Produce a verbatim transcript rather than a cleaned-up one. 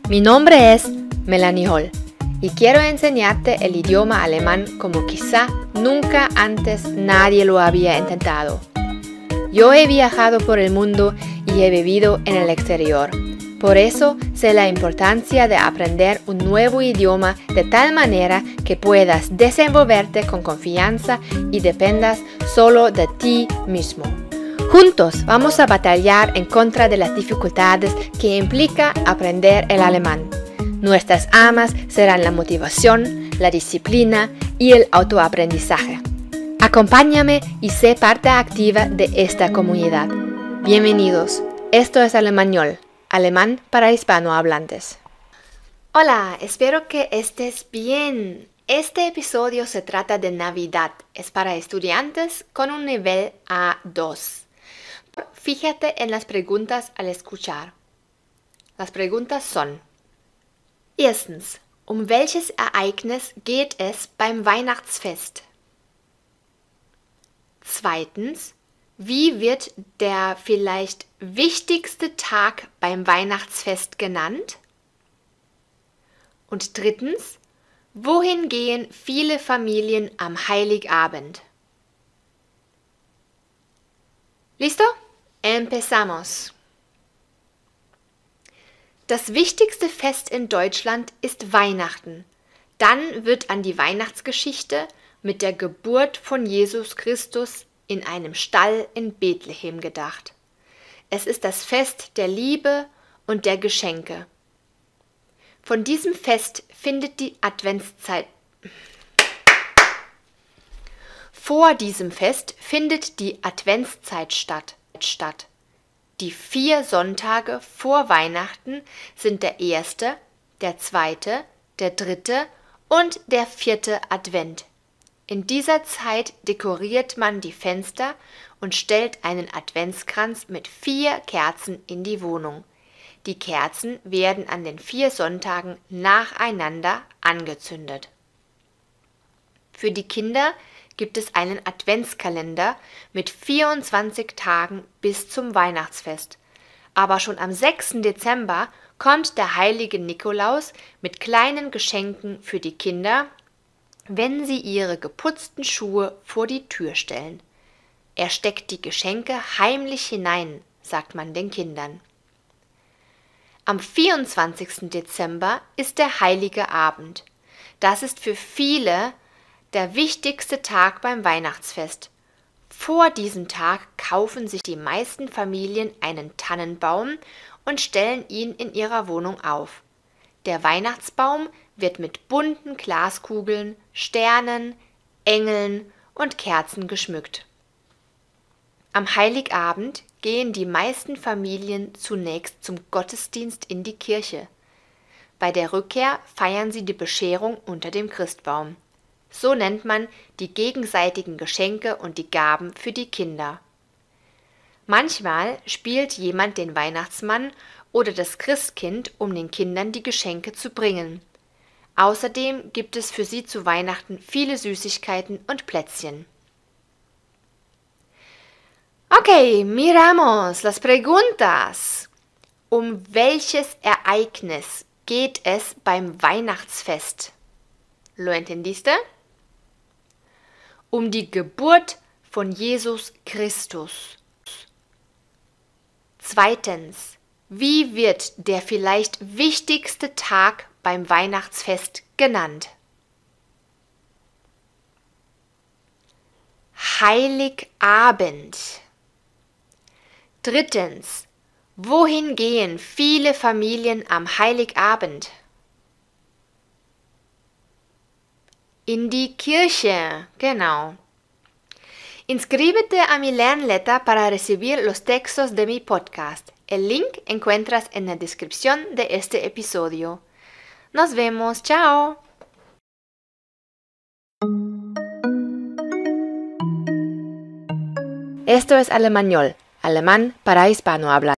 Mi nombre es Melanie Hall y quiero enseñarte el idioma alemán como quizá nunca antes nadie lo había intentado. Yo he viajado por el mundo y he vivido en el exterior. Por eso sé la importancia de aprender un nuevo idioma de tal manera que puedas desenvolverte con confianza y dependas solo de ti mismo. Juntos vamos a batallar en contra de las dificultades que implica aprender el alemán. Nuestras armas serán la motivación, la disciplina y el autoaprendizaje. Acompáñame y sé parte activa de esta comunidad. Bienvenidos. Esto es Alemañol, alemán para hispanohablantes. Hola, espero que estés bien. Este episodio se trata de Navidad. Es para estudiantes con un nivel A dos. Fíjate en las preguntas al escuchar. Las preguntas son: Erstens, um welches Ereignis geht es beim Weihnachtsfest? Zweitens, wie wird der vielleicht wichtigste Tag beim Weihnachtsfest genannt? Und drittens, wohin gehen viele Familien am Heiligabend? ¿Listo? Empezamos. Das wichtigste Fest in Deutschland ist Weihnachten. Dann wird an die Weihnachtsgeschichte mit der Geburt von Jesus Christus in einem Stall in Bethlehem gedacht. Es ist das Fest der Liebe und der Geschenke. Von diesem Fest findet die Adventszeit Vor diesem Fest findet die Adventszeit statt. statt. Die vier Sonntage vor Weihnachten sind der erste, der zweite, der dritte und der vierte Advent. In dieser Zeit dekoriert man die Fenster und stellt einen Adventskranz mit vier Kerzen in die Wohnung. Die Kerzen werden an den vier Sonntagen nacheinander angezündet. Für die Kinder gibt es einen Adventskalender mit vierundzwanzig Tagen bis zum Weihnachtsfest. Aber schon am sechsten Dezember kommt der heilige Nikolaus mit kleinen Geschenken für die Kinder, wenn sie ihre geputzten Schuhe vor die Tür stellen. Er steckt die Geschenke heimlich hinein, sagt man den Kindern. Am vierundzwanzigsten Dezember ist der Heilige Abend. Das ist für viele der wichtigste Tag beim Weihnachtsfest. Vor diesem Tag kaufen sich die meisten Familien einen Tannenbaum und stellen ihn in ihrer Wohnung auf. Der Weihnachtsbaum wird mit bunten Glaskugeln, Sternen, Engeln und Kerzen geschmückt. Am Heiligabend gehen die meisten Familien zunächst zum Gottesdienst in die Kirche. Bei der Rückkehr feiern sie die Bescherung unter dem Christbaum. So nennt man die gegenseitigen Geschenke und die Gaben für die Kinder. Manchmal spielt jemand den Weihnachtsmann oder das Christkind, um den Kindern die Geschenke zu bringen. Außerdem gibt es für sie zu Weihnachten viele Süßigkeiten und Plätzchen. Okay, miramos las preguntas. Um welches Ereignis geht es beim Weihnachtsfest? ¿Lo entendiste? Um die Geburt von Jesus Christus. Zweitens, wie wird der vielleicht wichtigste Tag beim Weihnachtsfest genannt? Heiligabend. Drittens, wohin gehen viele Familien am Heiligabend? In die Kirche, genau. Inscríbete a mi Lernletter para recibir los textos de mi podcast. El link encuentras en la descripción de este episodio. Nos vemos, chao. Esto es Alemañol, alemán para hispanohablantes.